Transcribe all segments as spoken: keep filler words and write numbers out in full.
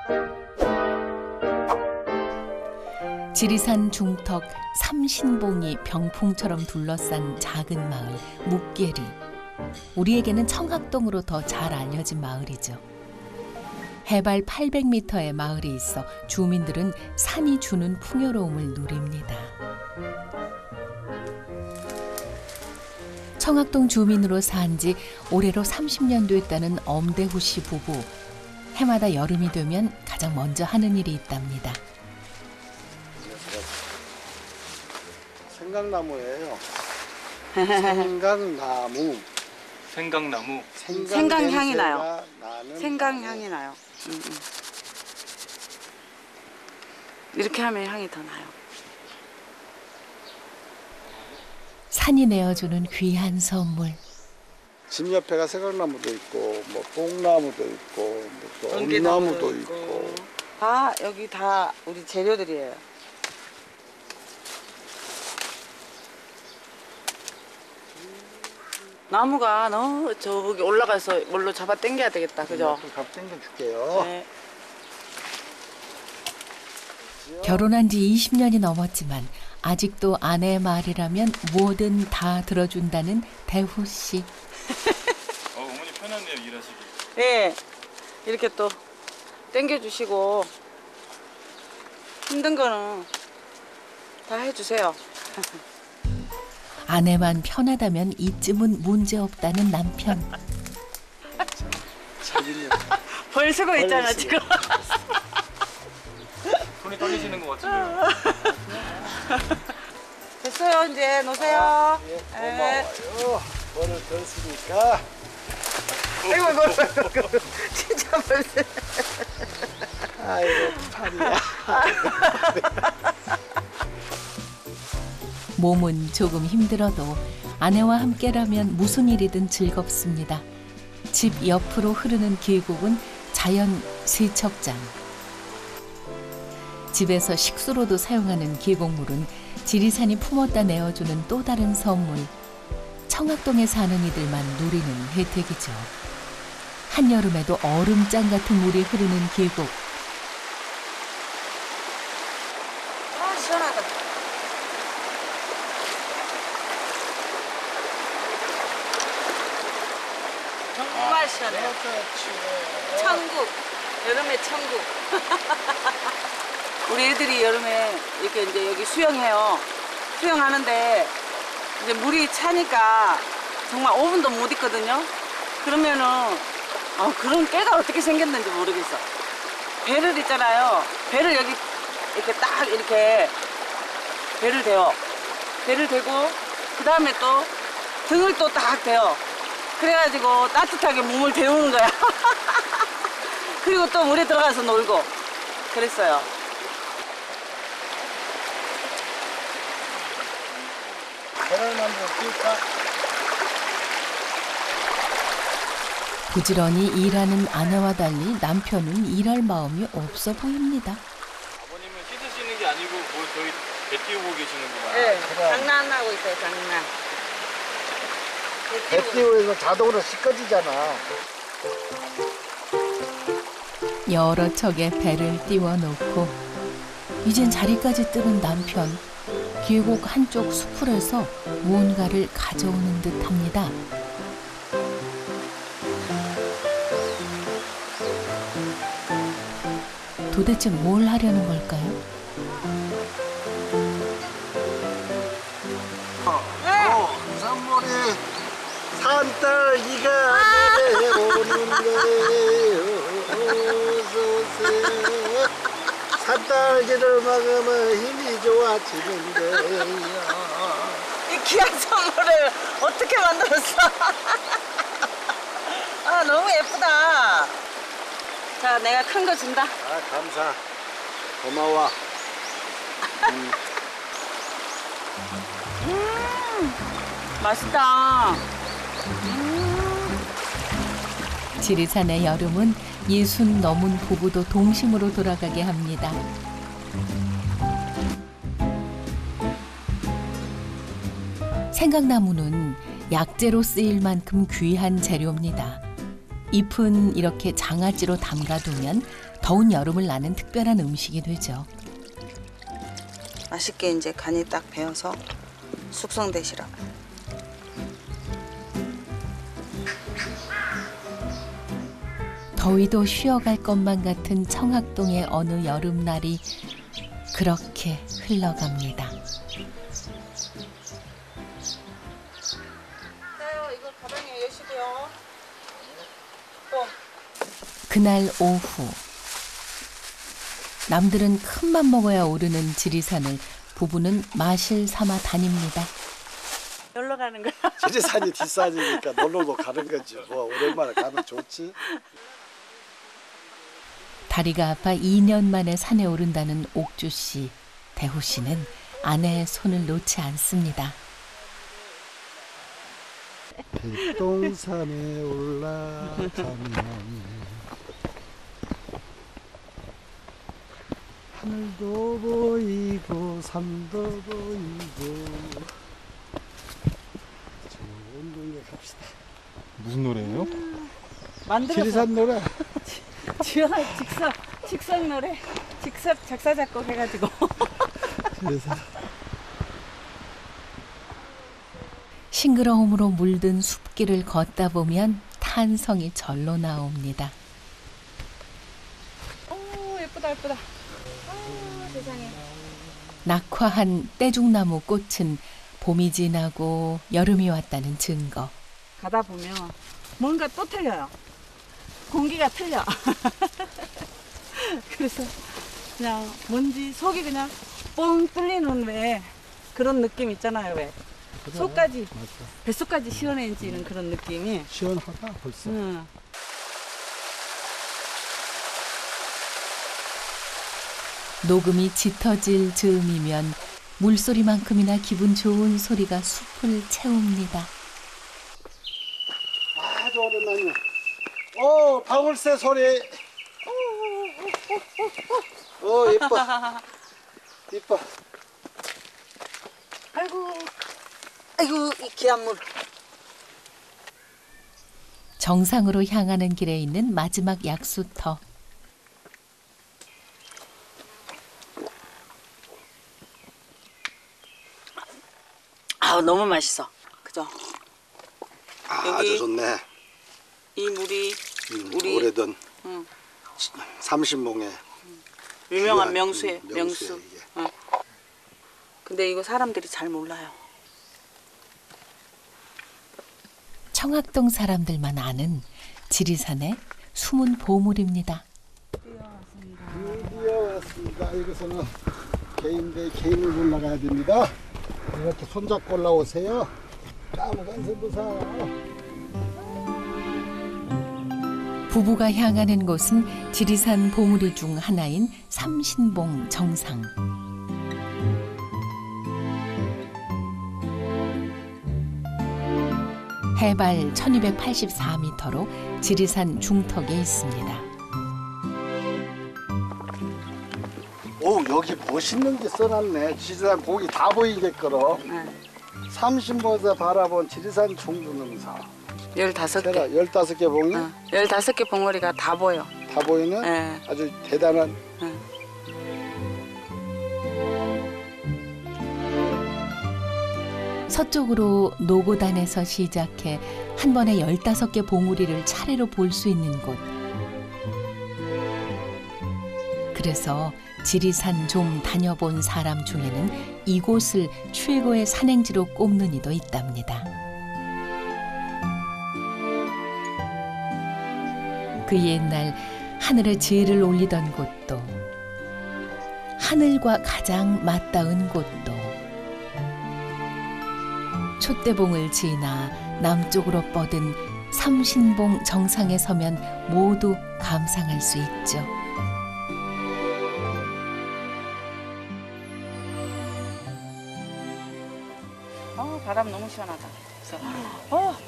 지리산 중턱 삼신봉이 병풍처럼 둘러싼 작은 마을 묵계리. 우리에게는 청학동으로 더 잘 알려진 마을이죠. 해발 팔백 미터의 마을이 있어 주민들은 산이 주는 풍요로움을 누립니다. 청학동 주민으로 산 지 올해로 삼십 년 됐다는 엄대후 씨 부부. 해마다 여름이 되면 가장 먼저 하는 일이 있답니다. 생강나무예요. 생강나무. 생강나무. 생강 생강향이 냄새가 나요. 나는 생강향이 나무. 나요. 음, 음. 이렇게 하면 향이 더 나요. 산이 내어주는 귀한 선물. 집 옆에가 생강나무도 있고, 뭐 뽕나무도 있고, 뭐또 은개나무도 엄나무도 있고. 있고. 다 여기 다 우리 재료들이에요. 나무가 너 저기 올라가서 뭘로 잡아 당겨야 되겠다, 그죠? 밥 챙겨줄게요. 네. 결혼한 지 이십 년이 넘었지만 아직도 아내의 말이라면 뭐든 다 들어준다는 대후 씨. 어, 어머니 편하네요, 일하시기. 네, 이렇게 또 당겨주시고 힘든 거는 다 해주세요. 아내만 편하다면 이쯤은 문제없다는 남편. 자기는 벌 쓰고 있잖아, 벌 쓰고. 지금. 손이 떨리시는 것 같은데요. 됐어요, 이제 놓으세요. 예, 네. 고마워요. 벌을 덜 쓰니까. 아이고, 아이고, 아이고, 진짜 벌 쓰. 아이고, 팔이야. 몸은 조금 힘들어도 아내와 함께라면 무슨 일이든 즐겁습니다. 집 옆으로 흐르는 계곡은 자연 세척장. 집에서 식수로도 사용하는 계곡물은 지리산이 품었다 내어주는 또 다른 선물. 청학동에 사는 이들만 누리는 혜택이죠. 한여름에도 얼음장 같은 물이 흐르는 계곡. 아, 시원하다. 정말 시원해요. 천국. 여름에 천국. 우리 애들이 여름에 이렇게 이제 여기 수영해요. 수영하는데 이제 물이 차니까 정말 오 분도 못 있거든요. 그러면은 아, 그런 깨가 어떻게 생겼는지 모르겠어. 배를 있잖아요. 배를 여기 이렇게 딱 이렇게 배를 대요. 배를 대고 그 다음에 또 등을 또 딱 대요. 그래가지고 따뜻하게 몸을 데우는 거야. 그리고 또 물에 들어가서 놀고 그랬어요. 계란 만들어 줄까? 부지런히 일하는 아내와 달리 남편은 일할 마음이 없어 보입니다. 아버님은 씻으시는 게 아니고 뭐 저희 배 띄우고 계시는구나. 네, 그래. 장난하고 있어요, 장난. 배 띄우면서 자동으로 씻겨지잖아. 여러 척의 배를 띄워놓고 이젠 자리까지 뜨는 남편. 계곡 한쪽 수풀에서 무언가를 가져오는 듯합니다. 도대체 뭘 하려는 걸까요? 어, 산모리 산딸기가 내려오는데 어서오세요. 산딸기를 먹으면 힘이 좋아지는데 이 귀한 선물을 어떻게 만들었어? 아, 너무 예쁘다. 자, 내가 큰 거 준다. 아 감사 고마워. 음. 음, 맛있다. 지리산의 여름은 예순 넘은 부부도 동심으로 돌아가게 합니다. 생강나무는 약재로 쓰일 만큼 귀한 재료입니다. 잎은 이렇게 장아찌로 담가두면 더운 여름을 나는 특별한 음식이 되죠. 맛있게 이제 간이 딱 배어서 숙성되시라고. 더위도 쉬어갈 것만 같은 청학동의 어느 여름날이 그렇게 흘러갑니다. 이거 가방에 여시고요. 또. 그날 오후 남들은 큰맘 먹어야 오르는 지리산을 부부는 마실 삼아 다닙니다. 놀러 가는 거야. 지리산이 뒷산이니까 놀러도 가는 거지. 뭐 오랜만에 가면 좋지. 다리가 아파 이 년 만에 산에 오른다는 옥주 씨, 대호 씨는 아내의 손을 놓지 않습니다. 백동산에 올라가면 하늘도 보이고 산도 보이고 좋은 동네 갑시다. 무슨 노래예요? 만들어서. 지리산 노래. 지연아 직접 직접 노래 직접 작사 작곡 해가지고. 지리산. 싱그러움으로 물든 숲길을 걷다 보면 탄성이 절로 나옵니다. 오 예쁘다 예쁘다. 아 세상에. 낙화한 떼죽나무 꽃은 봄이 지나고 여름이 왔다는 증거. 가다 보면 뭔가 또 틀려요. 공기가 틀려. 그래서 그냥 뭔지 속이 그냥 뻥 뚫리는 왜 그런 느낌 있잖아요. 왜 그래, 속까지 맞아. 뱃속까지 시원해지는 그런 느낌이. 시원하다 벌써. 응. 녹음이 짙어질 즈음이면 물소리만큼이나 기분 좋은 소리가 숲을 채웁니다. 아주 오랜만이야. 오, 방울새 소리. 오, 예뻐. 예뻐. 아이고, 아이고 이 귀한 물. 정상으로 향하는 길에 있는 마지막 약수터. 아 너무 맛있어. 그죠? 아, 여기 아주 좋네. 이 물이 음, 우리 오래된 응, 삼신봉에 유명한 귀한, 명수에 음, 명수. 명수에 이게. 응. 근데 이거 사람들이 잘 몰라요. 청학동 사람들만 아는 지리산의 숨은 보물입니다. 드디어 왔습니다. 여기서는 개인 대 개인을 올라가야 됩니다. 이렇게 손잡고 올라오세요. 아무간세 보세요. 부부가 향하는 곳은 지리산 봉우리 중 하나인 삼신봉 정상. 해발 천이백팔십사 미터로 지리산 중턱에 있습니다. 오, 여기 멋있는 게 써놨네. 지리산 봉이 다 보이겠거로. 응. 삼신봉에서 바라본 지리산 중부능사. 열다섯 개. 세라 열다섯 개 봉이 응. 열다섯 개 봉우리가 다 보여. 다 보이는 예. 아주 대단한. 응. 서쪽으로 노고단에서 시작해 한 번에 열다섯 개 봉우리를 차례로 볼 수 있는 곳. 그래서 지리산 좀 다녀본 사람 중에는 이곳을 최고의 산행지로 꼽는 이도 있답니다. 그 옛날 하늘에 제를 올리던 곳도, 하늘과 가장 맞닿은 곳도, 촛대봉을 지나 남쪽으로 뻗은 삼신봉 정상에 서면 모두 감상할 수 있죠. 어, 바람 너무 시원하다. 그래서, 어.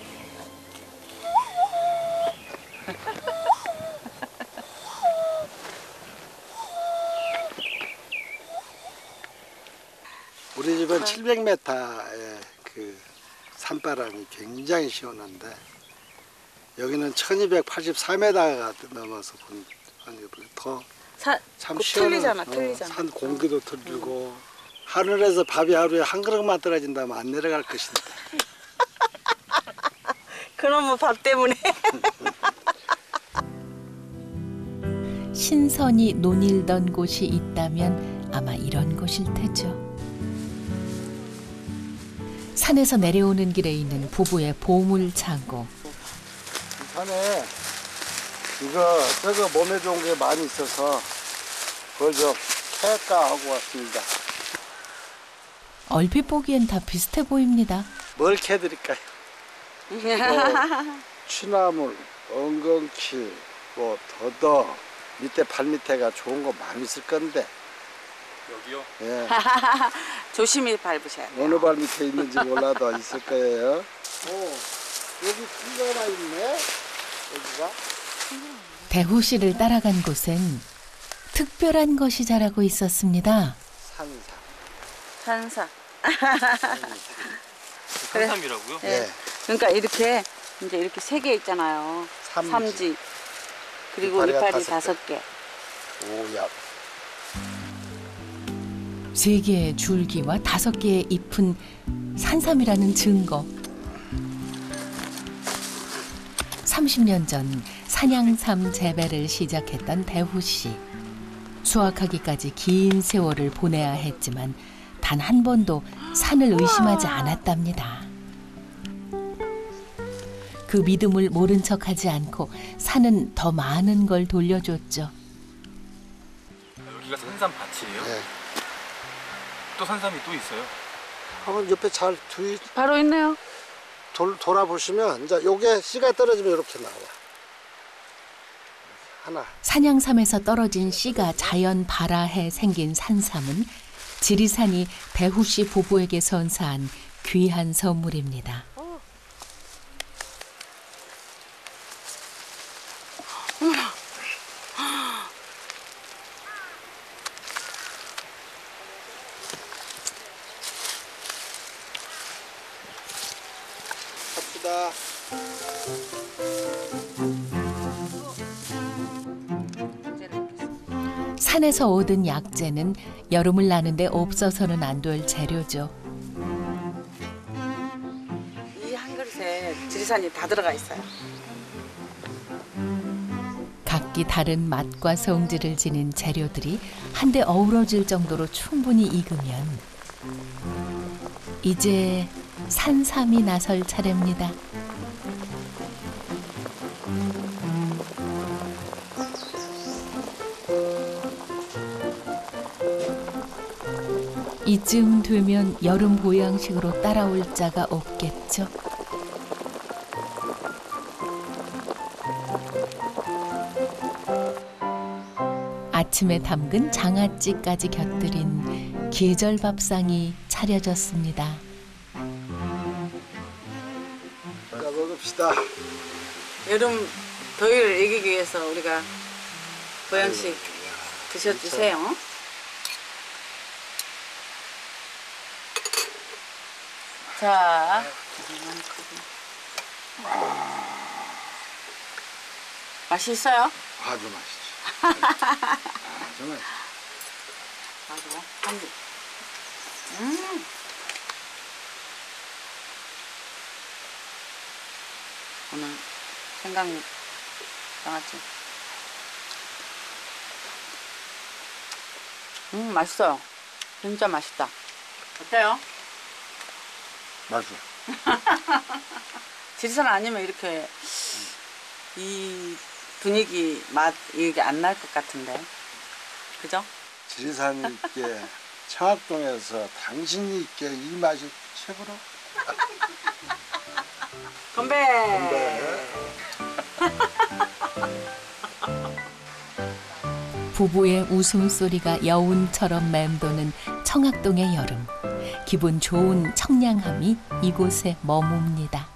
우리 집은 칠백 미터의 그 산바람이 굉장히 시원한데 여기는 천이백팔십사 미터가 넘어서 본 더 사, 참 그 시원한 틀리잖아, 어, 틀리잖아. 산 공기도 틀리고 하늘에서 밥이 하루에 한 그릇만 떨어진다면 안 내려갈 것인데. 그럼 뭐 밥 때문에. 신선이 논일던 곳이 있다면 아마 이런 곳일 테죠. 산에서 내려오는 길에 있는 부부의 보물 창고. 이 산에 이거 저거 몸에 좋은 게 많이 있어서 그걸 좀 캐까 하고 왔습니다. 얼핏 보기엔 다 비슷해 보입니다. 뭘 캐드릴까요? 뭐, 취나물, 엉겅퀴, 뭐 더덕, 밑에 발 밑에가 좋은 거 많이 있을 건데. 여기요? 예. 조심히 밟으셔야 돼요. 어느 발 밑에 있는지 몰라도 있을 거예요. 오, 여기 큰 거 하나 있네. 여기가. 대후 씨를 따라간 곳엔 특별한 것이 자라고 있었습니다. 산사. 산사. 산삼이라고요? 예. 예. 그러니까 이렇게 이제 이렇게 세 개 있잖아요. 삼지. 삼지. 그리고 이파리가 이파리 다섯 다섯 개. 오야. 세 개의 줄기와 다섯 개의 잎은 산삼이라는 증거. 삼십 년 전 산양삼 재배를 시작했던 대후 씨. 수확하기까지 긴 세월을 보내야 했지만 단 한 번도 산을 의심하지 않았답니다. 그 믿음을 모른 척하지 않고 산은 더 많은 걸 돌려줬죠. 여기가 산삼 밭이에요? 예. 또 산삼이 또 있어요? 한번 옆에 잘 뒤, 바로 있네요. 돌, 돌아보시면 이제 요게 씨가 떨어지면 이렇게 나와. 하나. 산양삼에서 떨어진 씨가 자연 발화해 생긴 산삼은 지리산이 대후 씨 부부에게 선사한 귀한 선물입니다. 갑시다. 산에서 얻은 약재는 여름을 나는데 없어서는 안 될 재료죠. 이 한 그릇에 지리산이 다 들어가 있어요. 각기 다른 맛과 성질을 지닌 재료들이 한데 어우러질 정도로 충분히 익으면 이제 산삼이 나설 차례입니다. 이쯤 되면 여름 보양식으로 따라올 자가 없겠죠. 아침에 담근 장아찌까지 곁들인 계절 밥상이 차려졌습니다. 자, 먹읍시다. 여름 더위를 이기기 위해서 우리가 보양식 드셔주세요. 자, 맛있어요? 아주 맛있지. 아주 맛있지. 나도 한 입. 음. 오늘 생강 장아찌. 음, 맛있어요. 진짜 맛있다. 어때요? 맛있어. 지리산 아니면 이렇게 이 분위기 맛 이게 안 날 것 같은데, 그죠? 지리산이 있게 청학동에서 당신이 있게 이 맛이 최고로. 건배. 건배. 부부의 웃음소리가 여운처럼 맴도는 청학동의 여름. 기분 좋은 청량함이 이곳에 머뭅니다.